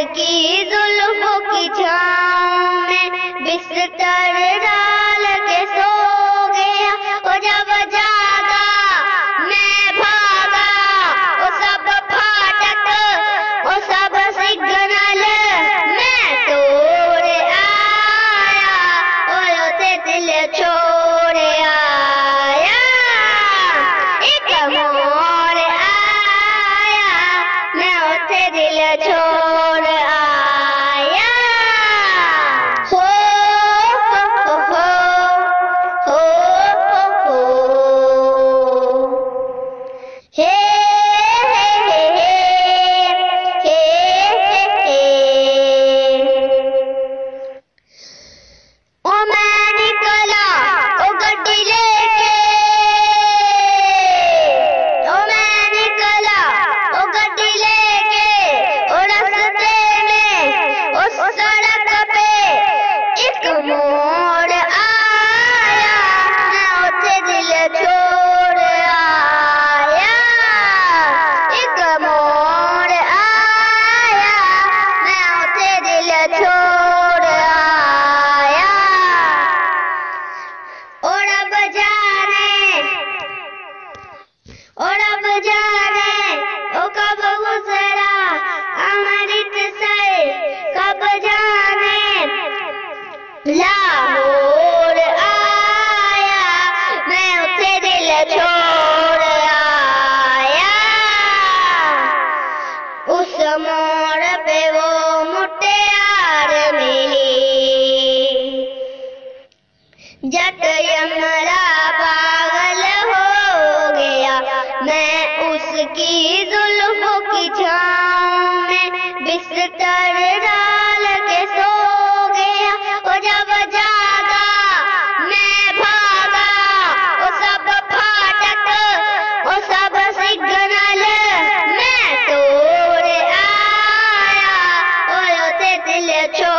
उसकी जुल्फों की छाँव में बिस्तर डाल के सो गया। वो जब जागा मैं भागा, वो सब फाटक वो सब सिग्नल मैं तोड़ आया, वो से दिल छोड़ आया। एक मोड़ आया, मैं उसे दिल छोड़ आया। हो हो हो हो हो हे ओ मैं निकला ओ गड्डी लेके, ओ मैं निकला ओ गड्डी लेके, ओ रास्ते में उस सड़क पे एक मोड़ आया, मैं उसे दिल छोड़ आया। एक मोड़ आया, मैं उसे दिल छोड़ आया। और अब जाने ओ कब गुजरा अमृत से, कब जाने लाहौर आया, मैं उसे दिल छोड़ आया। उस मोड़ पे वो मुटियार मिली, जट यमरा पागल हो गया। मैं उसकी जुल्फों की छाँव में बिस्तर डाल के सो गया। वो जब जागा मैं भागा, वो सब फाटक वो सब सिग्नल मैं तोड़ आया, वो से दिल छोड़